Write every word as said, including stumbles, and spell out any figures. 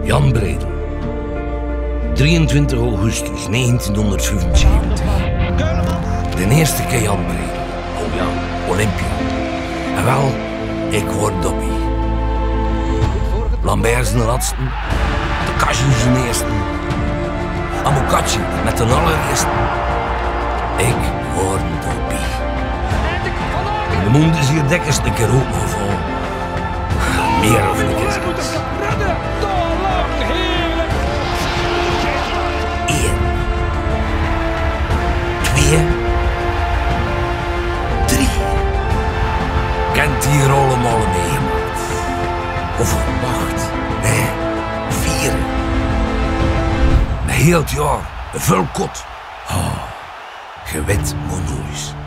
Jan Bredel. drieëntwintig augustus negentienhonderdvijfenzeventig. De eerste keer Jan Bredel. Oh ja, Olympia. En wel, ik word Dobby. Lambert zijn laatste. De Cashew zijn eerste. Amokachi met de allereerste. Ik word Dobby. De mond is hier dikkers een keer opengevallen. Meer of een keer zelfs. Eén. Twee. Drie. Kent hier allemaal meegemaakt. Of wacht. Nee. Vier. Een heel jaar. Een vuil kot. Oh, gewet monois.